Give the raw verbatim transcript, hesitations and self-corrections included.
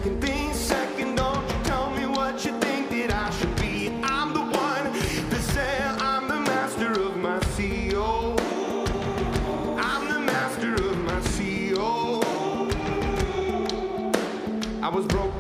second things second. Don't you tell me what you think that I should be. I'm the one that said I'm the master of my C E O. I'm the master of my C E O. I was broke